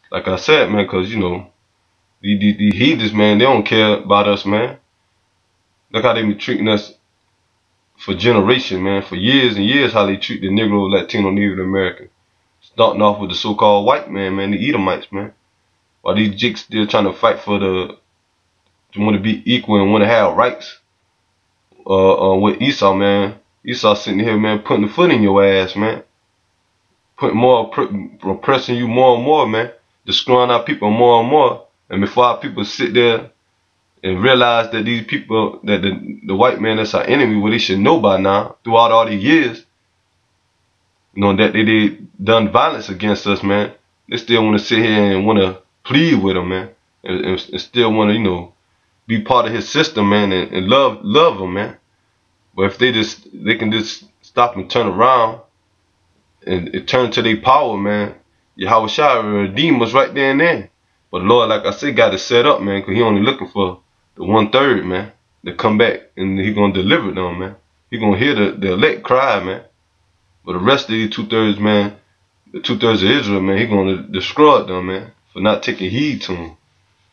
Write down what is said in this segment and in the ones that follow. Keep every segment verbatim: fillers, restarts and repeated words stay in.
like I said, man, because, you know, the, the, the heathens, man, they don't care about us, man. Look how they been treating us for generations, man, for years and years, how they treat the Negro, Latino, Native American. Starting off with the so-called white man, man, the Edomites, man. While these jigs still trying to fight for the, to want to be equal and want to have rights uh, uh, with Esau, man. Esau sitting here, man, putting the foot in your ass, man. Putting more, oppressing you more and more, man. Destroying our people more and more. And before our people sit there and realize that these people, that the, the white man that's our enemy, well, they should know by now, throughout all these years, you know, that they did done violence against us, man. They still want to sit here and want to plead with him, man. And, and, and still want to, you know, be part of his system, man, and, and love love him, man. But if they just, they can just stop and turn around and, and turn to their power, man, Yahweh Shai redeem us right there and then. But the Lord, like I said, got it set up, man, because he only looking for the one third, man, to come back and he gonna deliver them, man. He gonna hear the, the elect cry, man. But the rest of these two thirds, man, the two thirds of Israel, man, he gonna destroy them, man, for not taking heed to him.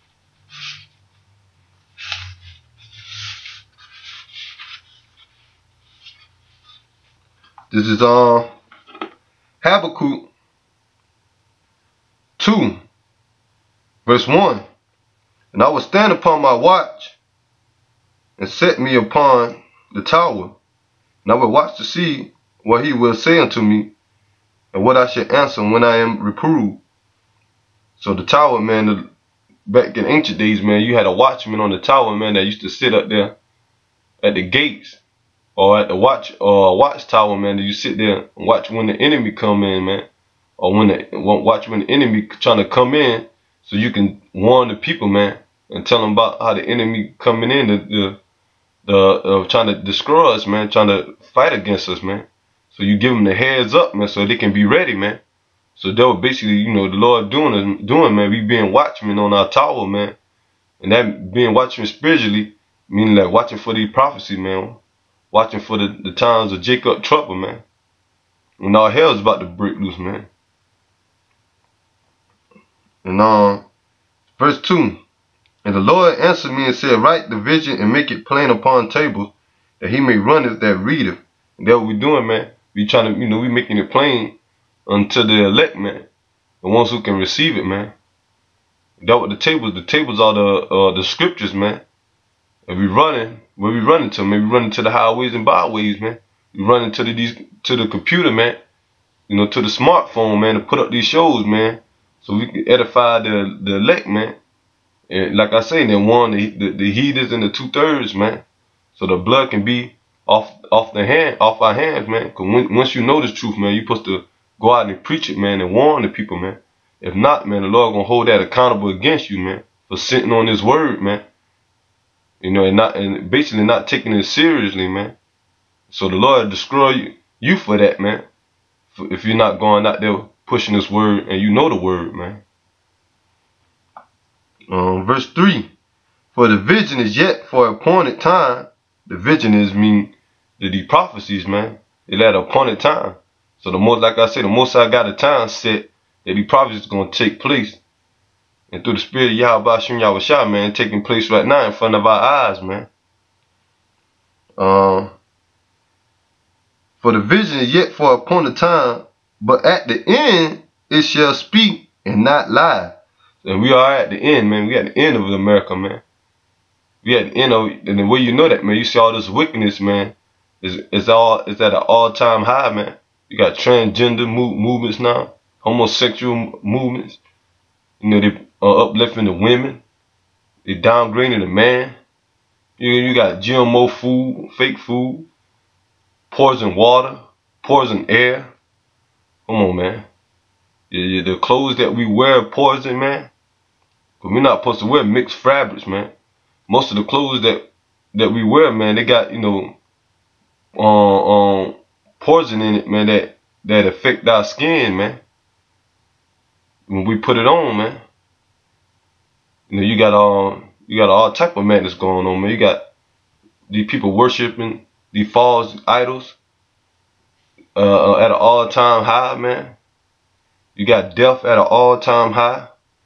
This is uh, Habakkuk two, verse one. And I will stand upon my watch and set me upon the tower, and I will watch to see what he will say unto me, and what I shall answer when I am reproved. So the tower, man, the, back in ancient days, man, you had a watchman on the tower, man, that used to sit up there at the gates or at the watch or uh, watchtower, man, that you sit there and watch when the enemy come in, man, or when the watch when the enemy trying to come in, so you can warn the people, man, and tell them about how the enemy coming in, the the, the uh, trying to destroy us, man, trying to fight against us, man. So you give them the heads up, man, so they can be ready, man. So that was basically, you know, the Lord doing, doing, man. We being watchmen on our tower, man. And that being watchmen spiritually, meaning like watching for the prophecy, man. Watching for the, the times of Jacob trouble, man. When all hell's about to break loose, man. And um, verse two. And the Lord answered me and said, write the vision and make it plain upon tables, that he may run it that readeth. And that's what we doing, man. We trying to, you know, we making it plain unto the elect, man. The ones who can receive it, man. That what the tables, the tables are the uh, the scriptures, man. And we running, where we running to, man. We running to the highways and byways, man. We running to the these to the computer, man. You know, to the smartphone, man, to put up these shows, man. So we can edify the the elect, man. And like I say, they won the the, the heathens and the two thirds, man. So the blood can be off off the hand, off our hands, man. Cause when, once you know the truth, man, you're supposed to go out and preach it, man, and warn the people, man. If not, man, the Lord gonna hold that accountable against you, man, for sitting on His word, man. You know, and not and basically not taking it seriously, man. So the Lord destroy you, you for that, man. For, if you're not going out there pushing His word and you know the word, man. Um, verse three. For the vision is yet for appointed time. The vision is mean the, the prophecies, man. It at appointed time. So the most, like I said, the most I got a time set that the prophecies is gonna take place. And through the spirit of Yahweh Shem Yahweh Shai, man, taking place right now in front of our eyes, man. Um, for the vision is yet for appointed time, but at the end it shall speak and not lie. And we are at the end, man. We at the end of America, man. We at the end of it. And the way you know that, man, you see all this wickedness, man. Is is all is at an all-time high, man. You got transgender move, movements now, homosexual movements. You know, they are uplifting the women. They downgrading the man. You you got G M O food, fake food, poison water, poison air. Come on, man. Yeah, the clothes that we wear are poison, man. But we're not supposed to wear mixed fabrics, man. Most of the clothes that that we wear, man, they got, you know, um, um poison in it, man, that that affect our skin, man. When we put it on, man. You know, you got all you got all type of madness going on, man. You got these people worshiping these false idols uh, at an all-time high, man. You got death at an all-time high.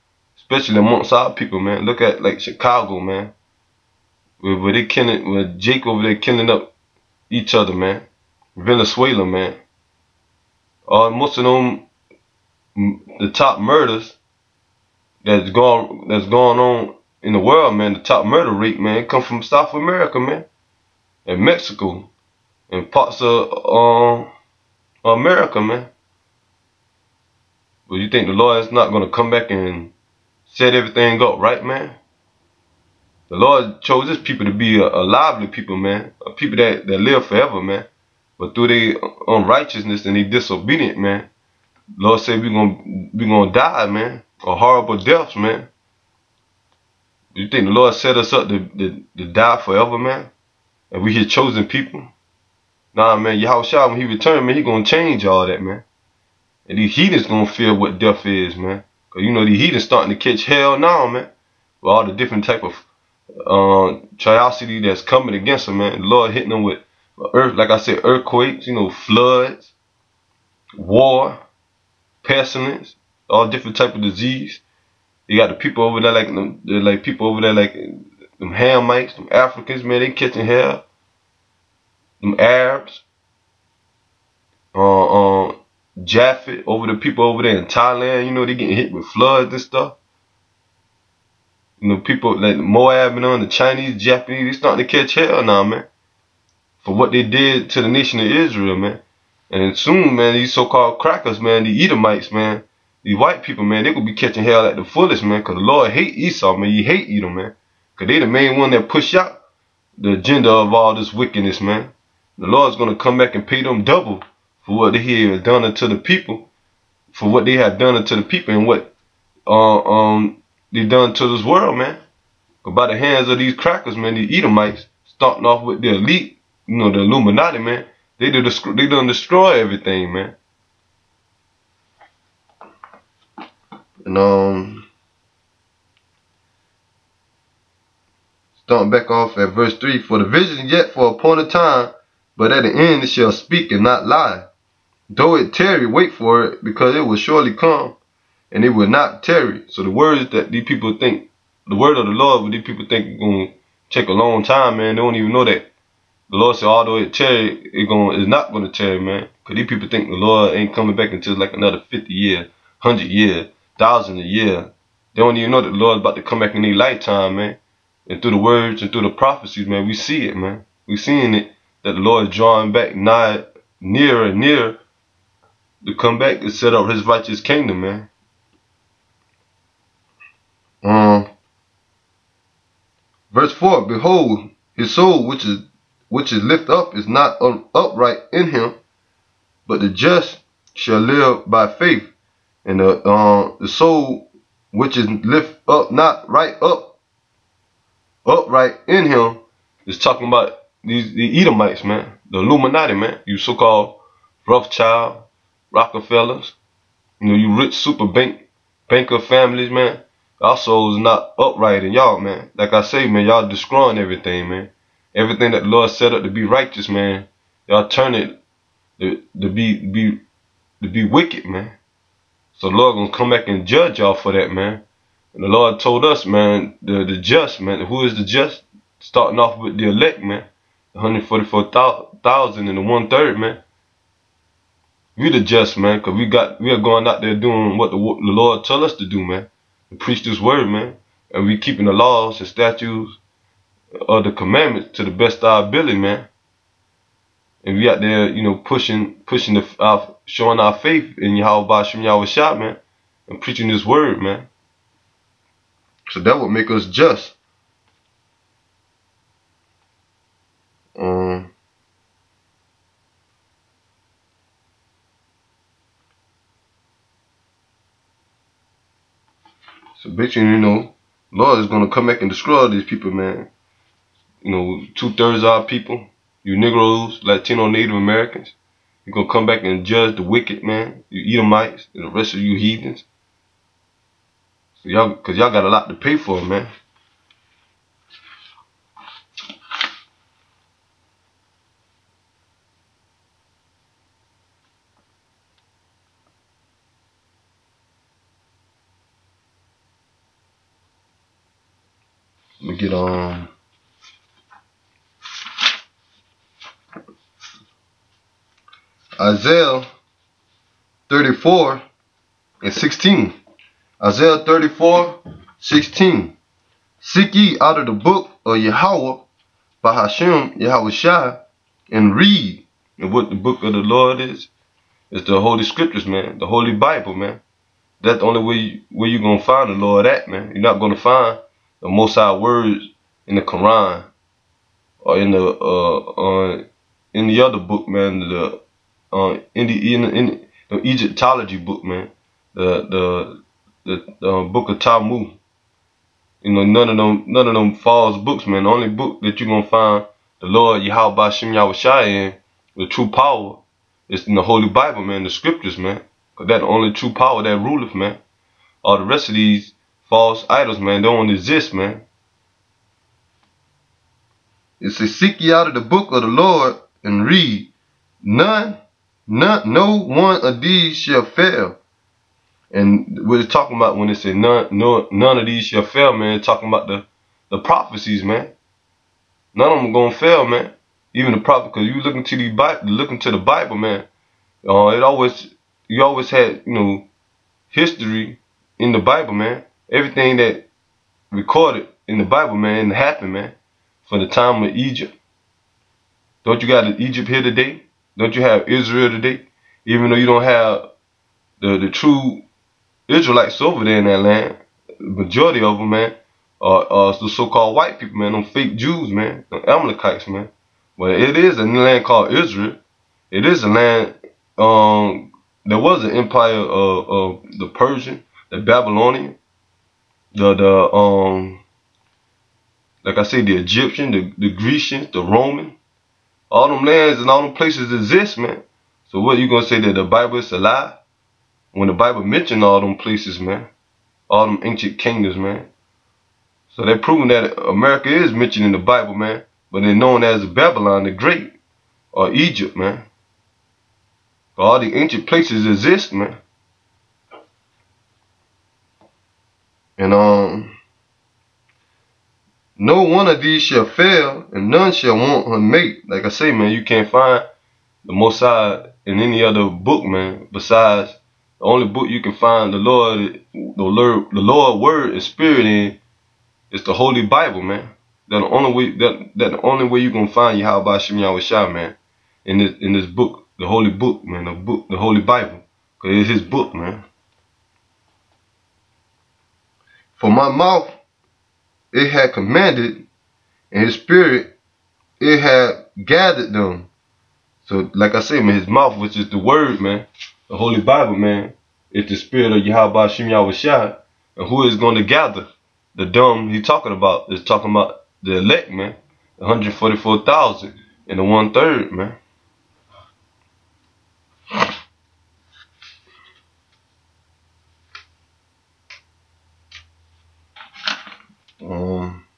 especially amongst our people, man. Look at like Chicago, man, where, where they killing, where Jake over there killing up each other, man. Venezuela, man. Uh, most of them, the top murders that's gone that's going on in the world, man. The top murder rate, man, come from South America, man, and Mexico, and parts of um America, man. But you think the Lord is not gonna come back and set everything up right, man? The Lord chose His people to be a, a lively people, man, a people that that live forever, man. But through their unrighteousness and their disobedient, man, the Lord said we're gonna we gonna die, man, a horrible deaths, man. You think the Lord set us up to, to, to die forever, man? And we His chosen people? Nah, man, Yahushua, when He return, man, He gonna change all that, man. And these heathens gonna feel what death is, man. Cause you know these heathens starting to catch hell now, man. With all the different type of uh, triosity that's coming against them, man. The Lord hitting them with earth, like I said, earthquakes, you know, floods, war, pestilence, all different type of disease. You got the people over there like them, like people over there like them Hamites, them Africans, man, they catching hell. Them Arabs, uh, uh, Japheth, over the people over there in Thailand, you know, they getting hit with floods and stuff. You know, people like Moab and on the Chinese, Japanese, they starting to catch hell now, man, for what they did to the nation of Israel, man. And soon, man, these so-called crackers, man, the Edomites, man, these white people, man, they could be catching hell at the fullest, man, because the Lord hate Esau, man. He hate Edom, man, because they the main one that push out the agenda of all this wickedness, man. The Lord's going to come back and pay them double for what they have done unto the people, for what they have done unto the people and what uh, um they done to this world, man. But by the hands of these crackers, man, these Edomites, starting off with the elite, you know, the Illuminati, man, they done, they done destroy everything, man. And um, starting back off at verse three, for the vision yet for upon a time, but at the end it shall speak and not lie. Though it tarry, wait for it, because it will surely come, and it will not tarry. So the words that these people think, the word of the Lord, what these people think is going to take a long time, man, they don't even know that. The Lord said, although it tarry, it going, it's not going to tarry, man. Because these people think the Lord ain't coming back until like another fifty years, one hundred years, one thousand a year. They don't even know that the Lord is about to come back in their lifetime, man. And through the words and through the prophecies, man, we see it, man. We seeing it, that the Lord is drawing back nigh, nearer and nearer to come back and set up His righteous kingdom, man. Um, verse four, behold, his soul which is which is lift up is not upright in him, but the just shall live by faith. And the uh, the soul which is lift up not right up upright in him is talking about these the Edomites, man, the Illuminati, man, you so-called Rothschild, Rockefellers, you know, you rich super bank banker families, man. Our souls not upright in y'all, man. Like I say, man, y'all destroying everything, man. Everything that the Lord set up to be righteous, man, y'all turn it to, to be be to be wicked, man. So the Lord gonna come back and judge y'all for that, man. And the Lord told us, man, the the just, man, who is the just? Starting off with the elect, man, one hundred forty-four thousand and the one third, man. We the just, man, because we got we are going out there doing what the, the Lord tell us to do, man. To preach this word, man. And we keeping the laws and statutes of the commandments to the best of our ability, man. And we out there, you know, pushing pushing the our, showing our faith in Yahweh Shem Yahushua, man. And preaching this word, man. So that would make us just. Um So basically, you know, Lord is gonna come back and destroy these people, man. You know, two thirds of our people, you Negroes, Latino, Native Americans, you're gonna come back and judge the wicked, man. You Edomites and the rest of you heathens. So y'all, cause y'all got a lot to pay for, man. Let me get on. Isaiah thirty-four and sixteen. Isaiah thirty-four, sixteen. Seek ye out of the book of Yahweh by Hashem Yahweh Shai and read. And what the book of the Lord is, it's the Holy Scriptures, man. The Holy Bible, man. That's the only way you, where you're going to find the Lord at, man. You're not going to find the Most High words in the Quran or in the uh, uh in the other book, man. The uh in the in, in the Egyptology book, man. The the the, the uh, book of Talmud. You know, none of them none of them false books, man. The only book that you're gonna find the Lord Yahweh Bashem Yahweh Shai in, the true power, is in the Holy Bible, man. The Scriptures, man. Cause that's the only true power that ruleth, man. All the rest of these false idols, man, don't exist, man. It says, seek ye out of the book of the Lord and read. None, none, no one of these shall fail. And what it's talking about when it said none, no, none of these shall fail, man, it's talking about the, the prophecies, man. None of them gonna fail, man. Even the prophet, because you looking to the Bible, looking to the Bible, man. Uh, it always, you always had, you know, history in the Bible, man. Everything that recorded in the Bible, man, happened, man. For the time of Egypt. Don't you got Egypt here today? Don't you have Israel today? Even though you don't have the, the true Israelites over there in that land, the majority of them, man, are, are the so-called white people, man, them fake Jews, man, the Amalekites, man. But it is a land called Israel. It is a land, um, there was an empire of, of the Persian, the Babylonian, the, the, um, like I say, the Egyptian, the, the Grecian, the Roman. All them lands and all them places exist, man. So what, you gonna say that the Bible is a lie? When the Bible mentioned all them places, man. All them ancient kingdoms, man. So they're proving that America is mentioned in the Bible, man. But they're known as Babylon the Great. Or Egypt, man. All the ancient places exist, man. And, um... no one of these shall fail, and none shall want her mate. Like I say, man, you can't find the Most High in any other book, man. Besides, the only book you can find the Lord, the Lord, the Lord word and spirit in is the Holy Bible, man. That the only way that that the only way you gonna find Yahweh Bashem Yahweh Shai, man. In this in this book, the Holy Book, man, the book, the Holy Bible, cause it's His book, man. For my mouth, it had commanded, and His spirit, it had gathered them. So, like I say, man, His mouth, which is the word, man, the Holy Bible, man, is the spirit of Yahweh Bashem Yahweh Shai. And who is going to gather? The dumb He talking about is talking about the elect, man, one hundred forty-four thousand and the one third, man. Um.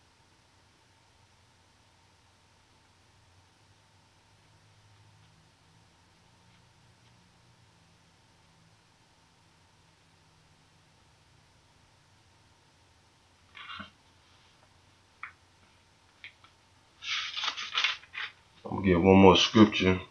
I'm gonna get one more scripture.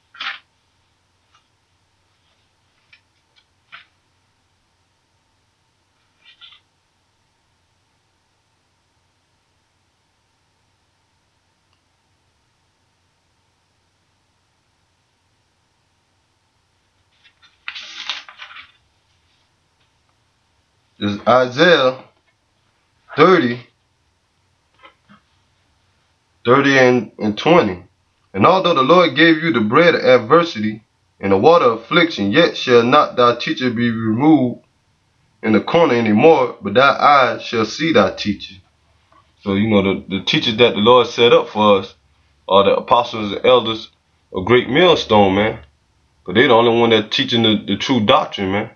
This is Isaiah thirty, thirty and, and twenty. And although the Lord gave you the bread of adversity and the water of affliction, yet shall not thy teacher be removed in the corner anymore, but thy eyes shall see thy teacher. So, you know, the, the teachers that the Lord set up for us are the apostles and elders, a great millstone, man. But they're the only one that's teaching the, the true doctrine, man.